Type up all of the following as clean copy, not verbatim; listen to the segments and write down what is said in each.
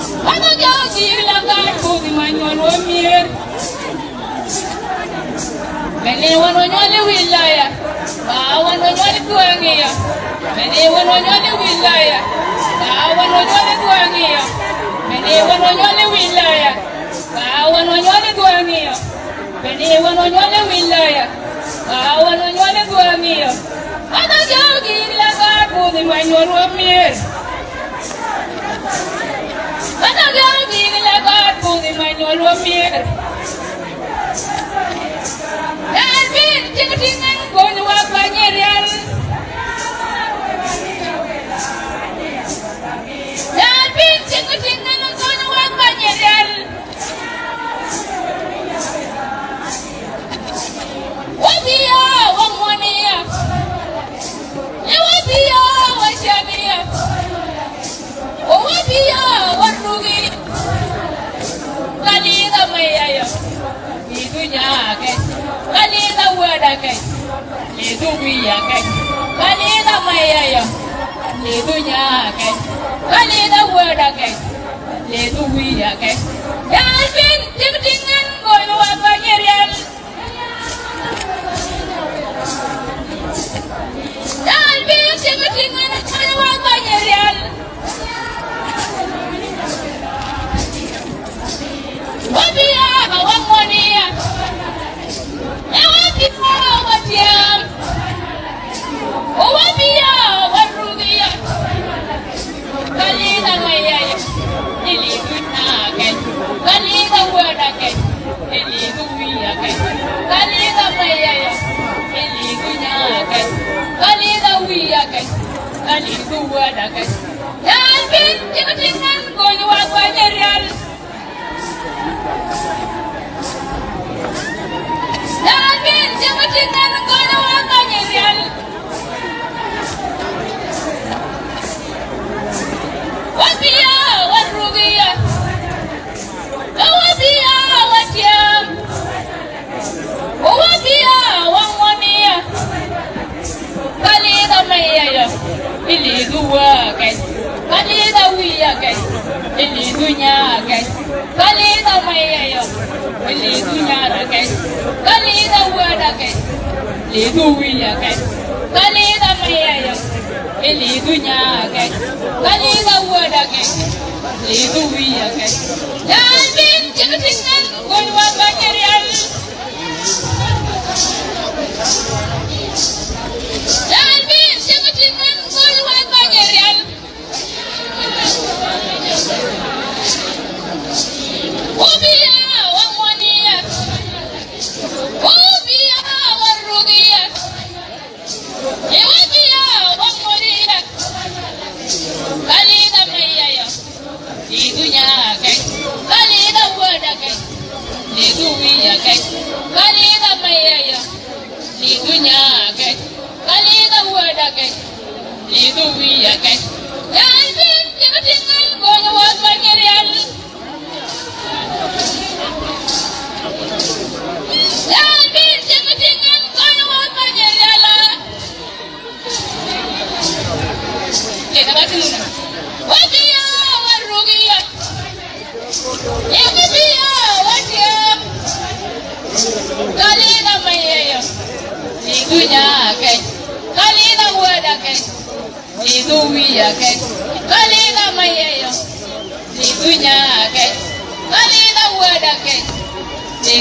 Ano jauh la karbu di manyon wamir. Mene wanonyole wilaya. Ba wanonyole tuangia. Mene wanonyole wilaya. Ba wanonyole tuangia. Mene wanonyole wilaya. Ba wanonyole tuangia. Mene wanonyole wilaya. Ba wanonyole tuangia. Ano jauh la karbu di manyon wamir. Ano jauh la karbu di manyon wamir. Dalvin tingtingan kono wa panyeran. Dalvin tingtingan kono wa panyeran. Wabia wa monia. Ya wabia wa shabia. O wabia wa rugi. Kali da mayaya. Idunya ke. Kalina wada kai, ledu biya kai. Kalina mayaya, ledu nya kai. Kalina wada kai, ledu biya kai. Dalvin tingtingan kono wa panyeran. Dalvin tingtingan kono wa panyeran. Wabia wa monia.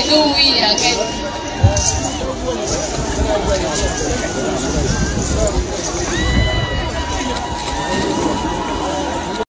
Thank you.